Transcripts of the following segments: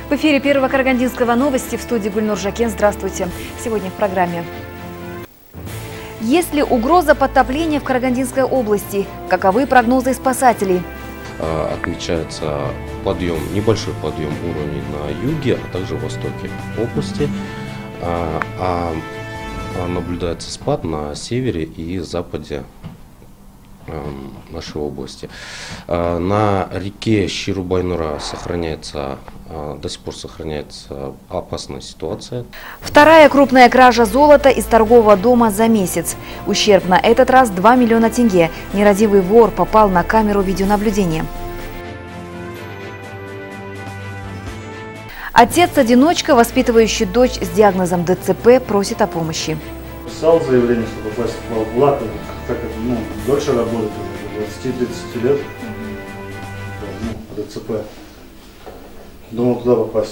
В эфире Первого Карагандинского новости, в студии Гульнур Жакен. Здравствуйте. Сегодня в программе. Есть ли угроза подтопления в Карагандинской области? Каковы прогнозы спасателей? Отмечается небольшой подъем уровней на юге, а также в востоке области. Наблюдается спад на севере и западе нашей области. На реке Щирубайнура до сих пор сохраняется опасная ситуация. Вторая крупная кража золота из торгового дома за месяц. Ущерб на этот раз 2 миллиона тенге. Нерадивый вор попал на камеру видеонаблюдения. Отец-одиночка, воспитывающий дочь с диагнозом ДЦП, просит о помощи. Писал заявление, чтобы попасть в Алблат, так как дольше работает, уже 20-30 лет, по ДЦП. Думал туда попасть.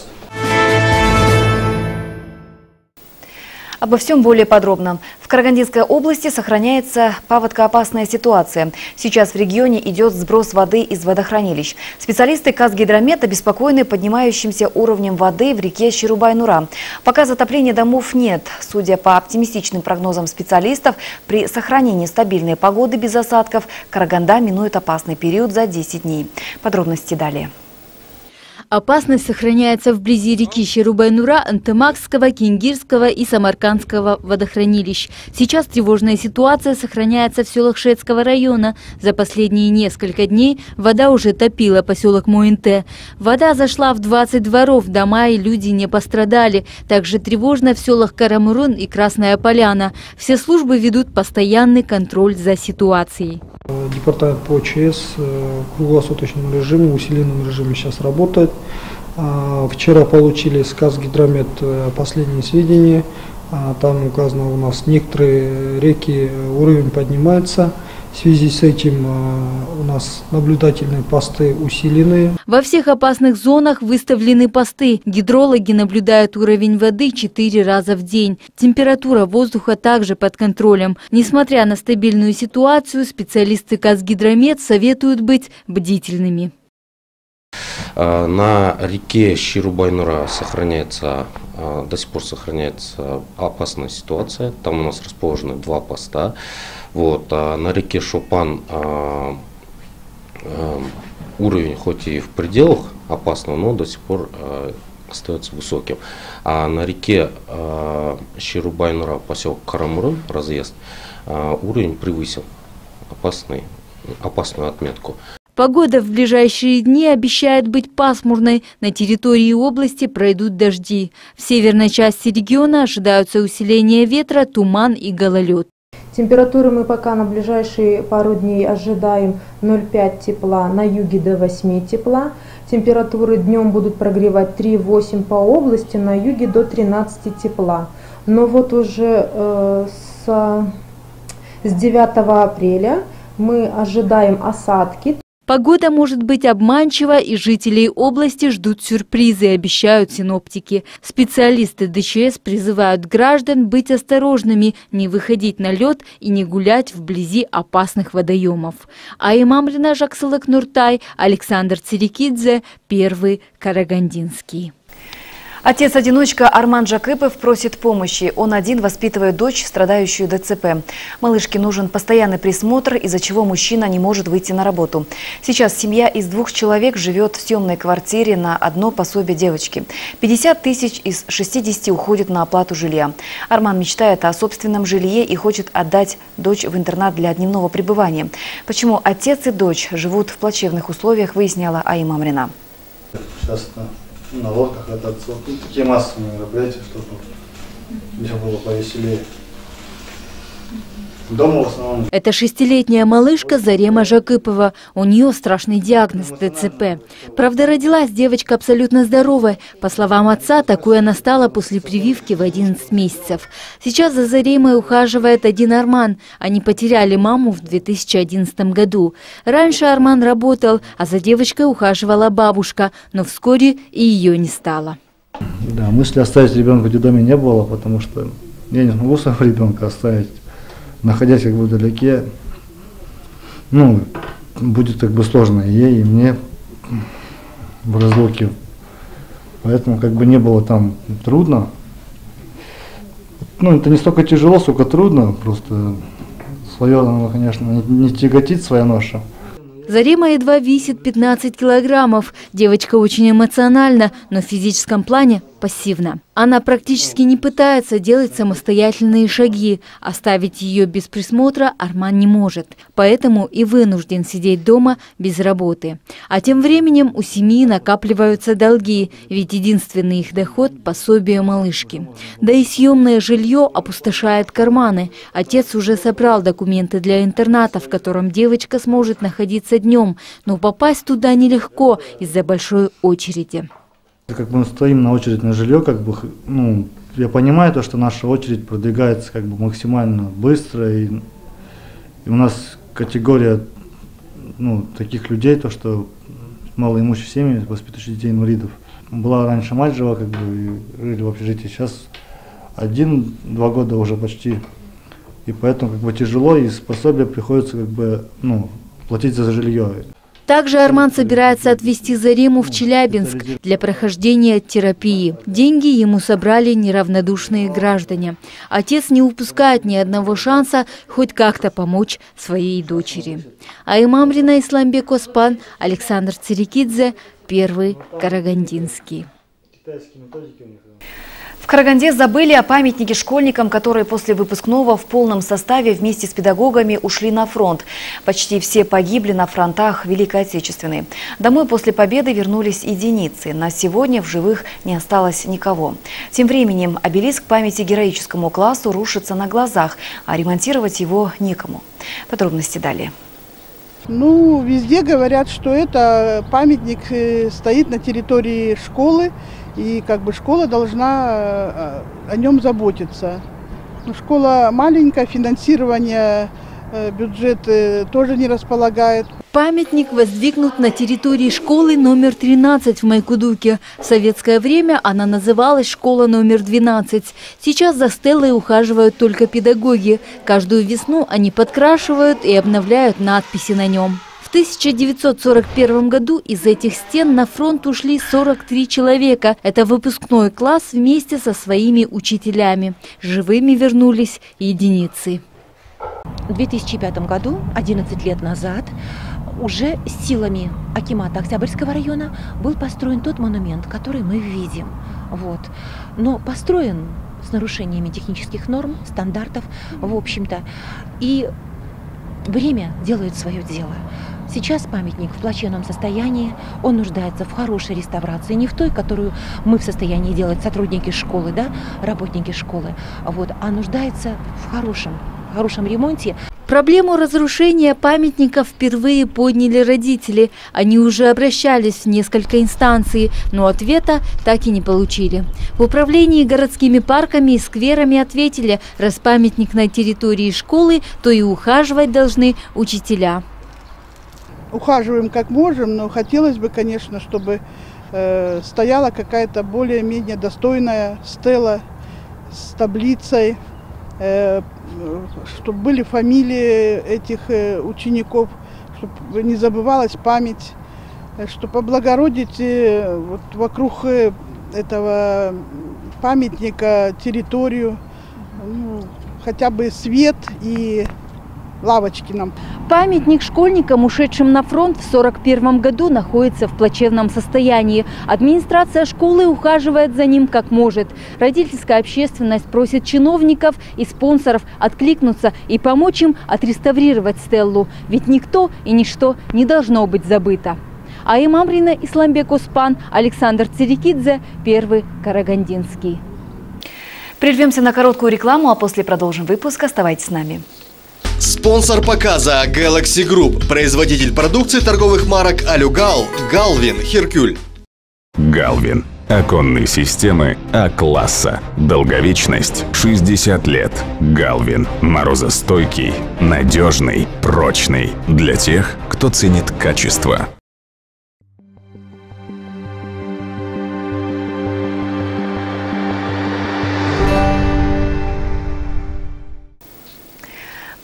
Обо всем более подробно. В Карагандинской области сохраняется паводкоопасная ситуация. Сейчас в регионе идет сброс воды из водохранилищ. Специалисты Казгидромет обеспокоены поднимающимся уровнем воды в реке Щирубайнура. Пока затопления домов нет. Судя по оптимистичным прогнозам специалистов, при сохранении стабильной погоды без осадков Караганда минует опасный период за 10 дней. Подробности далее. Опасность сохраняется вблизи реки Щирубайнура, Антымакского, Кингирского и Самаркандского водохранилищ. Сейчас тревожная ситуация сохраняется в селах Шетского района. За последние несколько дней вода уже топила поселок Моинте. Вода зашла в 20 дворов, дома и люди не пострадали. Также тревожно в селах Карамурун и Красная Поляна. Все службы ведут постоянный контроль за ситуацией. Департамент по ЧС в круглосуточном режиме, в усиленном режиме сейчас работает. Вчера получили с Казгидромет последние сведения. Там указано, у нас некоторые реки уровень поднимается. В связи с этим у нас наблюдательные посты усилены. Во всех опасных зонах выставлены посты. Гидрологи наблюдают уровень воды 4 раза в день. Температура воздуха также под контролем. Несмотря на стабильную ситуацию, специалисты Казгидромет советуют быть бдительными. На реке Щирубайнура до сих пор сохраняется опасная ситуация. Там у нас расположены 2 поста. На реке Шопан уровень хоть и в пределах опасного, но до сих пор остается высоким. А на реке Щирубайнура, поселок Карамурун, разъезд, уровень превысил опасную отметку. Погода в ближайшие дни обещает быть пасмурной. На территории области пройдут дожди. В северной части региона ожидаются усиление ветра, туман и гололед. Температуры мы пока на ближайшие пару дней ожидаем 0,5 тепла, на юге до 8 тепла. Температуры днем будут прогревать 3-8 по области, на юге до 13 тепла. Но уже с 9 апреля мы ожидаем осадки. Погода может быть обманчива, и жителей области ждут сюрпризы, обещают синоптики. Специалисты ДЧС призывают граждан быть осторожными, не выходить на лед и не гулять вблизи опасных водоемов. Аймамрина Жаксылык Нуртай, Александр Цирикидзе, Первый Карагандинский. Отец-одиночка Арман Жакыпов просит помощи. Он один воспитывает дочь, страдающую ДЦП. Малышке нужен постоянный присмотр, из-за чего мужчина не может выйти на работу. Сейчас семья из 2 человек живет в съемной квартире на одно пособие девочки. 50 тысяч из 60 уходит на оплату жилья. Арман мечтает о собственном жилье и хочет отдать дочь в интернат для дневного пребывания. Почему отец и дочь живут в плачевных условиях, выясняла Аймамрина. На лодках кататься. Такие массовые мероприятия, чтобы мне было повеселее. Дома в основном. Это 6-летняя малышка Зарема Жакыпова. У нее страшный диагноз ДЦП. Правда, родилась девочка абсолютно здоровая. По словам отца, такой она стала после прививки в 11 месяцев. Сейчас за Заремой ухаживает один Арман. Они потеряли маму в 2011 году. Раньше Арман работал, а за девочкой ухаживала бабушка. Но вскоре и ее не стало. Да, мысли оставить ребенка в детдоме не было, потому что я не смогу своего ребенка оставить. Находясь вдалеке, будет сложно и ей, и мне в разлуке Поэтому как бы не было там трудно. Ну, это не столько тяжело, сколько трудно. Просто свое, конечно, не тяготит своя ноша. Зарима едва весит 15 килограммов. Девочка очень эмоциональна, но в физическом плане пассивна. Она практически не пытается делать самостоятельные шаги. Оставить ее без присмотра Арман не может. Поэтому и вынужден сидеть дома без работы. А тем временем у семьи накапливаются долги, ведь единственный их доход – пособие малышки. Да и съемное жилье опустошает карманы. Отец уже собрал документы для интерната, в котором девочка сможет находиться днем, но попасть туда нелегко из-за большой очереди. Как бы мы стоим на очередь на жилье, как бы, ну, я понимаю то, что наша очередь продвигается как бы максимально быстро, и у нас категория, ну, таких людей, то, что малоимущие семьи, воспитывающие детей инвалидов. Была раньше мать жива, как бы, и жили в общежитии, сейчас 1-2 года уже почти, и поэтому как бы тяжело, и пособие приходится как бы, ну, платить за жилье. Также Арман собирается отвезти Зариму в Челябинск для прохождения терапии. Деньги ему собрали неравнодушные граждане. Отец не упускает ни одного шанса хоть как-то помочь своей дочери. Аймамрина, Исламбек Оспан, Александр Цирикидзе, Первый Карагандинский. В Караганде забыли о памятнике школьникам, которые после выпускного в полном составе вместе с педагогами ушли на фронт. Почти все погибли на фронтах Великой Отечественной. Домой после победы вернулись единицы. На сегодня в живых не осталось никого. Тем временем обелиск памяти героическому классу рушится на глазах, а ремонтировать его некому. Подробности далее. Ну, везде говорят, что это памятник стоит на территории школы, и как бы школа должна о нем заботиться. Но школа маленькая, финансирование бюджет тоже не располагает. Памятник воздвигнут на территории школы номер 13 в Майкудуке. В советское время она называлась школа номер 12. Сейчас за стеллой ухаживают только педагоги. Каждую весну они подкрашивают и обновляют надписи на нем. В 1941 году из этих стен на фронт ушли 43 человека. Это выпускной класс вместе со своими учителями. Живыми вернулись единицы. В 2005 году, 11 лет назад, уже силами акимата Октябрьского района был построен тот монумент, который мы видим. Вот. Но построен с нарушениями технических норм, стандартов, в общем-то. И время делает свое дело. Сейчас памятник в плачевном состоянии, он нуждается в хорошей реставрации, не в той, которую мы в состоянии делать сотрудники школы, да, работники школы, вот, а нуждается в хорошем ремонте. Проблему разрушения памятника впервые подняли родители. Они уже обращались в несколько инстанций, но ответа так и не получили. В управлении городскими парками и скверами ответили, раз памятник на территории школы, то и ухаживать должны учителя. Ухаживаем как можем, но хотелось бы, конечно, чтобы стояла какая-то более-менее достойная стела с таблицей, чтобы были фамилии этих учеников, чтобы не забывалась память, чтобы облагородить вот вокруг этого памятника территорию, ну, хотя бы свет и лавочки нам. Памятник школьникам, ушедшим на фронт в 1941 году, находится в плачевном состоянии. Администрация школы ухаживает за ним как может. Родительская общественность просит чиновников и спонсоров откликнуться и помочь им отреставрировать стеллу. Ведь никто и ничто не должно быть забыто. Аймамрина, Исламбек Оспан, Александр Цирикидзе, Первый Карагандинский. Прервемся на короткую рекламу, а после продолжим выпуск. Оставайтесь с нами. Спонсор показа Galaxy Group, производитель продукции торговых марок Алюгал, Галвин, Hercule. Галвин. Оконные системы А-класса. Долговечность 60 лет. Галвин. Морозостойкий, надежный, прочный. Для тех, кто ценит качество.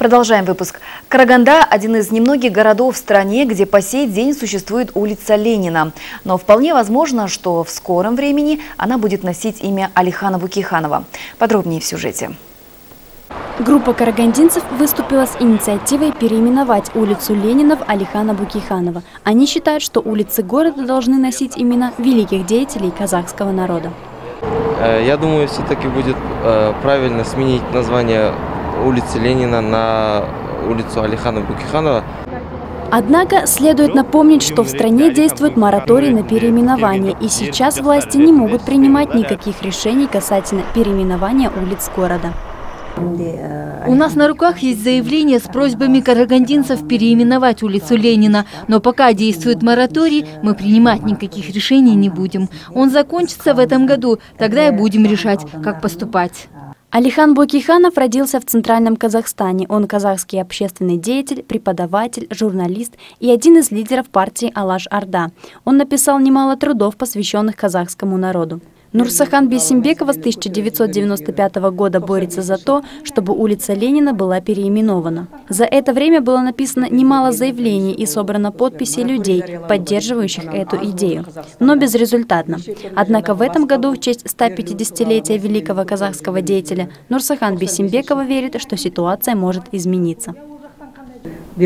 Продолжаем выпуск. Караганда – один из немногих городов в стране, где по сей день существует улица Ленина. Но вполне возможно, что в скором времени она будет носить имя Алихана Букейханова. Подробнее в сюжете. Группа карагандинцев выступила с инициативой переименовать улицу Ленина в Алихана Букейханова. Они считают, что улицы города должны носить имена великих деятелей казахского народа. Я думаю, все-таки будет правильно сменить название улицы Ленина на улицу Алихана Букейханова. Однако следует напомнить, что в стране действует мораторий на переименование, и сейчас власти не могут принимать никаких решений касательно переименования улиц города. У нас на руках есть заявление с просьбами карагандинцев переименовать улицу Ленина, но пока действует мораторий, мы принимать никаких решений не будем. Он закончится в этом году, тогда и будем решать, как поступать. Алихан Букейханов родился в Центральном Казахстане. Он казахский общественный деятель, преподаватель, журналист и один из лидеров партии Алаш-Орда. Он написал немало трудов, посвященных казахскому народу. Нурсахан Бейсимбекова с 1995 года борется за то, чтобы улица Ленина была переименована. За это время было написано немало заявлений и собрано подписи людей, поддерживающих эту идею. Но безрезультатно. Однако в этом году в честь 150-летия великого казахского деятеля Нурсахан Бейсимбекова верит, что ситуация может измениться. Я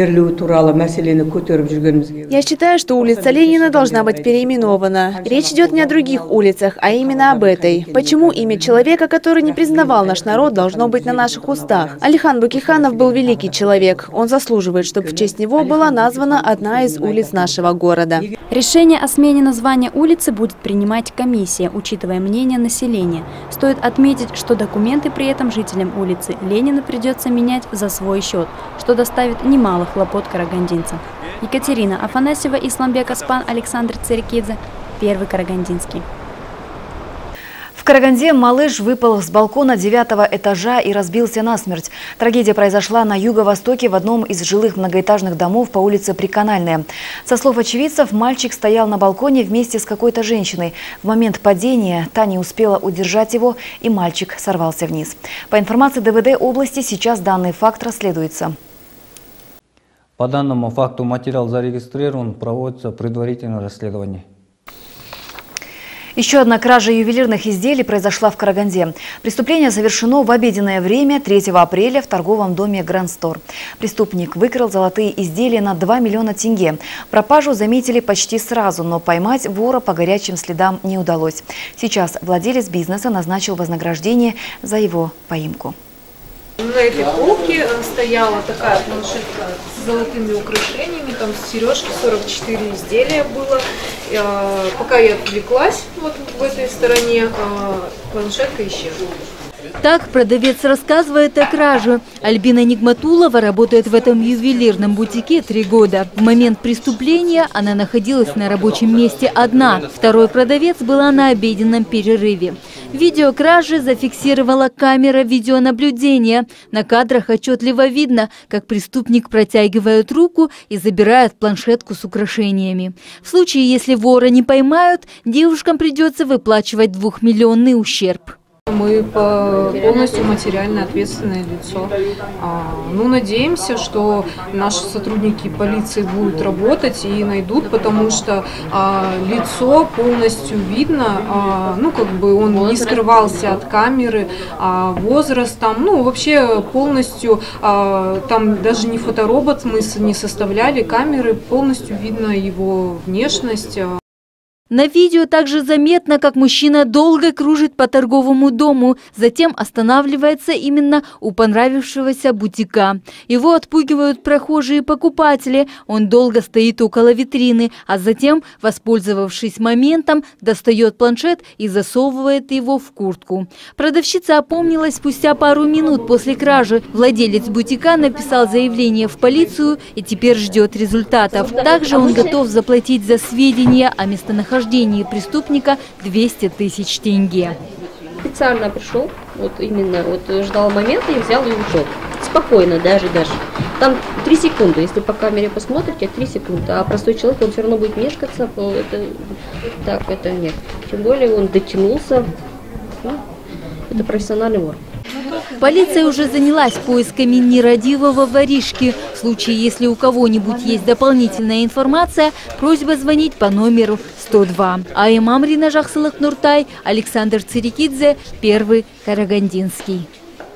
считаю, что улица Ленина должна быть переименована. Речь идет не о других улицах, а именно об этой. Почему имя человека, который не признавал наш народ, должно быть на наших устах? Алихан Букейханов был великий человек. Он заслуживает, чтобы в честь него была названа одна из улиц нашего города. Решение о смене названия улицы будет принимать комиссия, учитывая мнение населения. Стоит отметить, что документы при этом жителям улицы Ленина придется менять за свой счет, что доставит немало хлопот карагандинцам. Екатерина Афанасьева, Исламбек Аспан, Александр Церекидзе, Первый Карагандинский. В Караганде малыш выпал с балкона 9-го этажа и разбился насмерть. Трагедия произошла на юго-востоке в одном из жилых многоэтажных домов по улице Приканальная. Со слов очевидцев, мальчик стоял на балконе вместе с какой-то женщиной. В момент падения та не успела удержать его, и мальчик сорвался вниз. По информации ДВД области, сейчас данный факт расследуется. По данному факту материал зарегистрирован, проводится предварительное расследование. Еще одна кража ювелирных изделий произошла в Караганде. Преступление совершено в обеденное время 3 апреля в торговом доме Grand Store. Преступник выкрал золотые изделия на 2 миллиона тенге. Пропажу заметили почти сразу, но поймать вора по горячим следам не удалось. Сейчас владелец бизнеса назначил вознаграждение за его поимку. На этой полке стояла такая планшетка с золотыми украшениями, там сережки, 44 изделия было. Пока я отвлеклась вот в этой стороне, планшетка исчезла. Так продавец рассказывает о краже. Альбина Нигматулова работает в этом ювелирном бутике 3 года. В момент преступления она находилась на рабочем месте одна. Второй продавец была на обеденном перерыве. Видео кражи зафиксировала камера видеонаблюдения. На кадрах отчетливо видно, как преступник протягивает руку и забирает планшетку с украшениями. В случае, если вора не поймают, девушкам придется выплачивать 2-миллионный ущерб. Мы полностью материально ответственное лицо. Надеемся, что наши сотрудники полиции будут работать и найдут, потому что лицо полностью видно, он не скрывался от камеры, возраст там, вообще полностью, там даже не фоторобот мы не составляли, камеры, полностью видно его внешность. На видео также заметно, как мужчина долго кружит по торговому дому, затем останавливается именно у понравившегося бутика. Его отпугивают прохожие покупатели, он долго стоит около витрины, а затем, воспользовавшись моментом, достает планшет и засовывает его в куртку. Продавщица опомнилась спустя пару минут после кражи. Владелец бутика написал заявление в полицию и теперь ждет результатов. Также он готов заплатить за сведения о местонахождении преступника 200 тысяч тенге. Специально пришел, ждал момента и взял и ушел. Спокойно даже. Там 3 секунды, если по камере посмотрите, 3 секунды. А простой человек, он все равно будет мешкаться, это нет. Тем более он дотянулся, это профессиональный вор. Полиция уже занялась поисками нерадивого воришки. В случае, если у кого-нибудь есть дополнительная информация, просьба звонить по номеру 102. Айым Амрина, Жаксылык Нуртай, Александр Цирикидзе, Первый Карагандинский.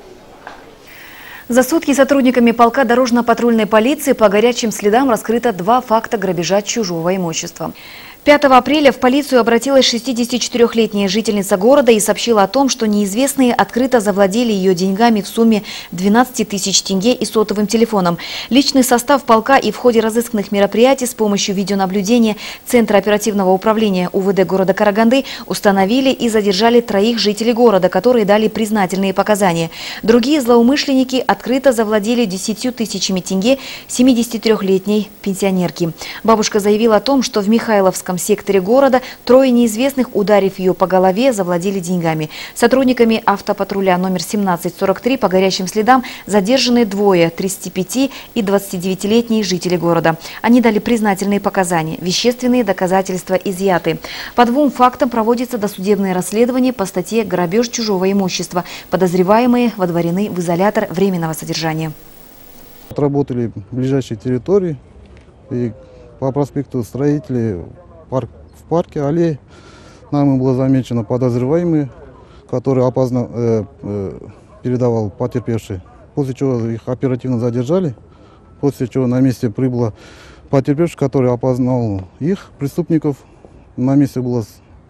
За сутки сотрудниками полка дорожно-патрульной полиции по горячим следам раскрыто 2 факта грабежа чужого имущества. 5 апреля в полицию обратилась 64-летняя жительница города и сообщила о том, что неизвестные открыто завладели ее деньгами в сумме 12 тысяч тенге и сотовым телефоном. Личный состав полка и в ходе разыскных мероприятий с помощью видеонаблюдения Центра оперативного управления УВД города Караганды установили и задержали 3 жителей города, которые дали признательные показания. Другие злоумышленники открыто завладели 10 тысячами тенге 73-летней пенсионерки. Бабушка заявила о том, что в Михайловском секторе города 3 неизвестных, ударив ее по голове, завладели деньгами. Сотрудниками автопатруля номер 1743 по горячим следам задержаны 2 35 и 29-летние жители города. Они дали признательные показания. Вещественные доказательства изъяты. По 2 фактам проводится досудебное расследование по статье «Грабеж чужого имущества». Подозреваемые водворены в изолятор временного содержания. Отработали ближайшие территории и по проспекту Строителей в парке аллее нами было замечено подозреваемый, который опасно передавал потерпевший. После чего их оперативно задержали, после чего на месте прибыла потерпевший, который опознал их, преступников. На месте была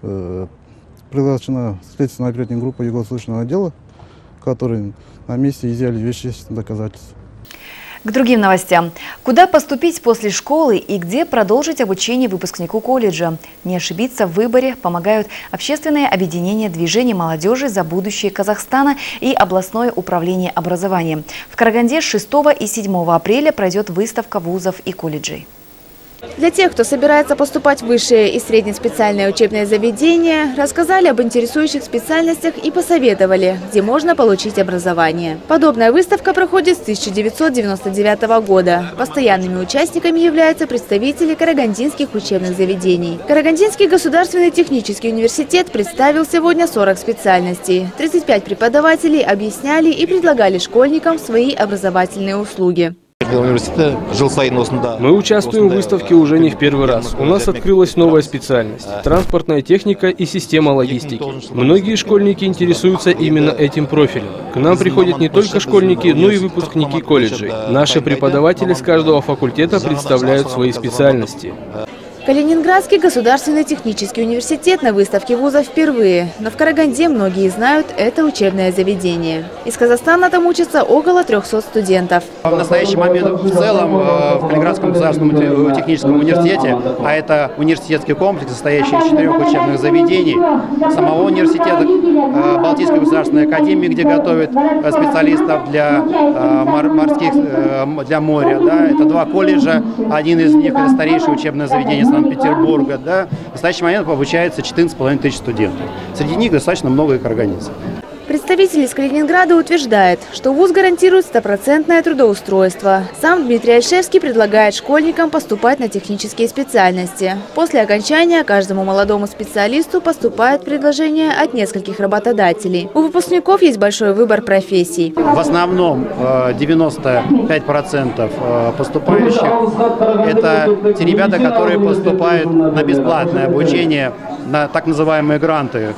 приглашена следственная оперативная группа Юго-Восточного отдела, которые на месте изъяли вещественные доказательства. К другим новостям. Куда поступить после школы и где продолжить обучение выпускнику колледжа? Не ошибиться в выборе помогают общественное объединение движения молодежи за будущее Казахстана и областное управление образованием. В Караганде с 6 и 7 апреля пройдет выставка вузов и колледжей. Для тех, кто собирается поступать в высшее и среднеспециальное учебное заведение, рассказали об интересующих специальностях и посоветовали, где можно получить образование. Подобная выставка проходит с 1999 года. Постоянными участниками являются представители карагандинских учебных заведений. Карагандинский государственный технический университет представил сегодня 40 специальностей. 35 преподавателей объясняли и предлагали школьникам свои образовательные услуги. Мы участвуем в выставке уже не в первый раз. У нас открылась новая специальность – транспортная техника и система логистики. Многие школьники интересуются именно этим профилем. К нам приходят не только школьники, но и выпускники колледжей. Наши преподаватели с каждого факультета представляют свои специальности. Калининградский государственный технический университет на выставке вузов впервые, но в Караганде многие знают это учебное заведение. Из Казахстана там учатся около 300 студентов. В настоящий момент в целом в Калининградском государственном техническом университете, а это университетский комплекс, состоящий из 4 учебных заведений, самого университета, Балтийской государственной академии, где готовят специалистов для морских, для моря. Да, это 2 колледжа, один из них это старейшее учебное заведение Санкт-Петербурга. Да. В настоящий момент обучается 14,5 тысяч студентов. Среди них достаточно много и карагандинцев. Представитель из Калининграда утверждает, что вуз гарантирует 100% трудоустройство. Сам Дмитрий Альшевский предлагает школьникам поступать на технические специальности. После окончания каждому молодому специалисту поступает предложение от нескольких работодателей. У выпускников есть большой выбор профессий. В основном 95% поступающих – это те ребята, которые поступают на бесплатное обучение, на так называемые гранты.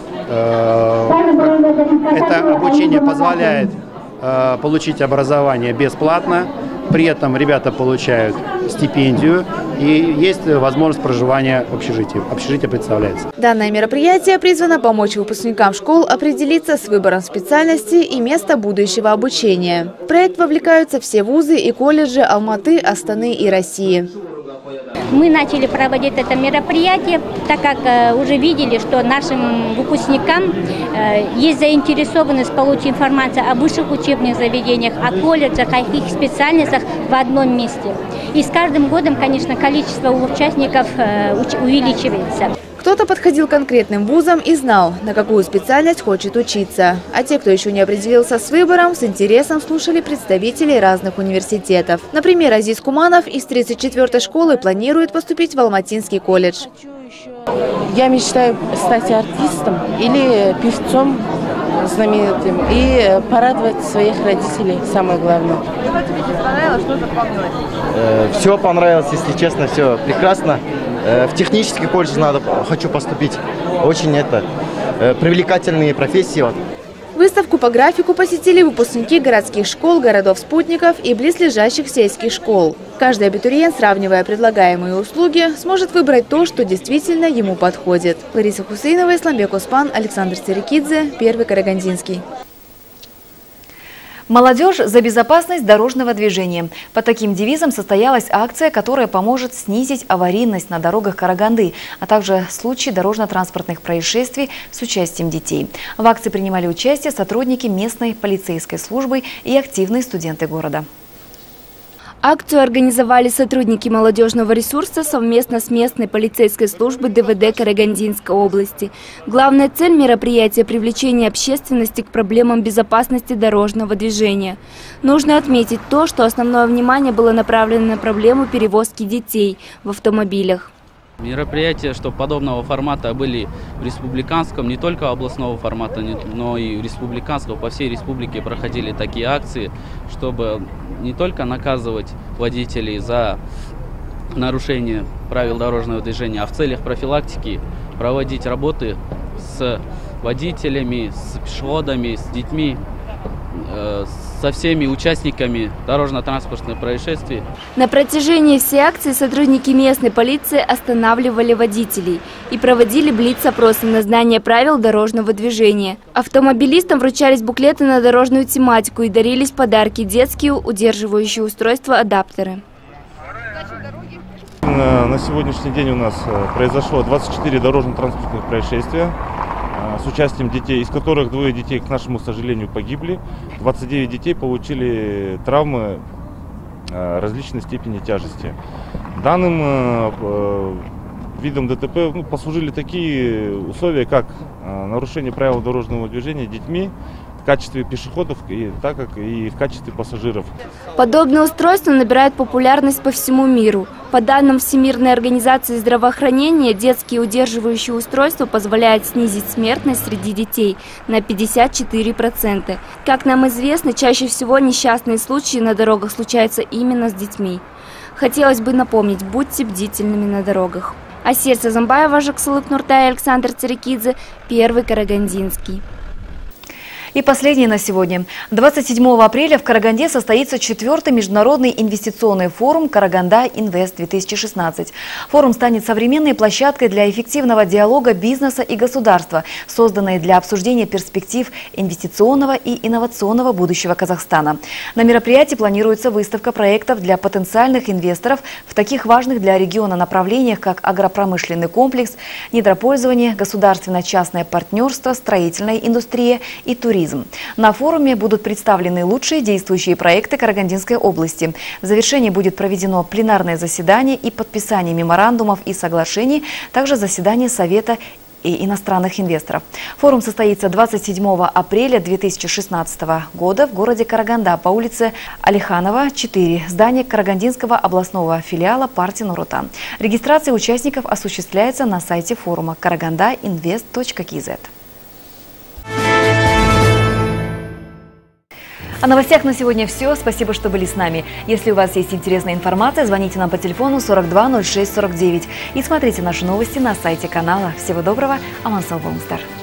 Это обучение позволяет получить образование бесплатно, при этом ребята получают стипендию и есть возможность проживания в общежитии. Общежитие представляется. Данное мероприятие призвано помочь выпускникам школ определиться с выбором специальности и места будущего обучения. В проект вовлекаются все вузы и колледжи Алматы, Астаны и России. Мы начали проводить это мероприятие, так как уже видели, что нашим выпускникам есть заинтересованность получить информацию о высших учебных заведениях, о колледжах, о их специальностях в одном месте. И с каждым годом, конечно, количество участников увеличивается. Кто-то подходил к конкретным вузам и знал, на какую специальность хочет учиться. А те, кто еще не определился с выбором, с интересом слушали представителей разных университетов. Например, Азиз Куманов из 34-й школы планирует поступить в Алматинский колледж. Я мечтаю стать артистом или певцом. знаменитым и порадовать своих родителей, самое главное. Что тебе здесь понравилось, что запомнилось? Все понравилось, если честно, все прекрасно. В технический колледж хочу поступить. Очень привлекательные профессии. Выставку по графику посетили выпускники городских школ, городов-спутников и близлежащих сельских школ. Каждый абитуриент, сравнивая предлагаемые услуги, сможет выбрать то, что действительно ему подходит. Лариса Хусейнова, Исламбек Оспан, Александр Царикидзе, Первый Карагандинский. Молодежь за безопасность дорожного движения. Под таким девизом состоялась акция, которая поможет снизить аварийность на дорогах Караганды, а также случаи дорожно-транспортных происшествий с участием детей. В акции принимали участие сотрудники местной полицейской службы и активные студенты города. Акцию организовали сотрудники молодежного ресурса совместно с местной полицейской службой ДВД Карагандинской области. Главная цель мероприятия – привлечение общественности к проблемам безопасности дорожного движения. Нужно отметить то, что основное внимание было направлено на проблему перевозки детей в автомобилях. Мероприятия, что подобного формата были в республиканском, не только областного формата, но и республиканского, по всей республике проходили такие акции, чтобы не только наказывать водителей за нарушение правил дорожного движения, а в целях профилактики проводить работы с водителями, с пешеходами, с детьми, со всеми участниками дорожно-транспортных происшествий. На протяжении всей акции сотрудники местной полиции останавливали водителей и проводили блиц-опросы на знание правил дорожного движения. Автомобилистам вручались буклеты на дорожную тематику и дарились подарки – детские удерживающие устройства, адаптеры. На сегодняшний день у нас произошло 24 дорожно-транспортных происшествия с участием детей, из которых 2 детей, к нашему сожалению, погибли. 29 детей получили травмы различной степени тяжести. Данным видом ДТП послужили такие условия, как нарушение правил дорожного движения детьми в качестве пешеходов, так как и в качестве пассажиров. Подобные устройства набирают популярность по всему миру. По данным Всемирной организации здравоохранения, детские удерживающие устройства позволяют снизить смертность среди детей на 54%. Как нам известно, чаще всего несчастные случаи на дорогах случаются именно с детьми. Хотелось бы напомнить, будьте бдительными на дорогах. Асир Сазамбаева, Жаксылык Нуртай, Александр Царикидзе, Первый Карагандинский. И последнее на сегодня. 27 апреля в Караганде состоится 4-й международный инвестиционный форум «Караганда Инвест-2016». Форум станет современной площадкой для эффективного диалога бизнеса и государства, созданной для обсуждения перспектив инвестиционного и инновационного будущего Казахстана. На мероприятии планируется выставка проектов для потенциальных инвесторов в таких важных для региона направлениях, как агропромышленный комплекс, недропользование, государственно-частное партнерство, строительная индустрия и туризм. На форуме будут представлены лучшие действующие проекты Карагандинской области. В завершении будет проведено пленарное заседание и подписание меморандумов и соглашений, также заседание Совета и иностранных инвесторов. Форум состоится 27 апреля 2016 года в городе Караганда по улице Алиханова, 4, здание Карагандинского областного филиала партии Нур Отан. Регистрация участников осуществляется на сайте форума karagandainvest.kz. О новостях на сегодня все. Спасибо, что были с нами. Если у вас есть интересная информация, звоните нам по телефону 42 06 49 и смотрите наши новости на сайте канала. Всего доброго. Аман сау болыңыздар.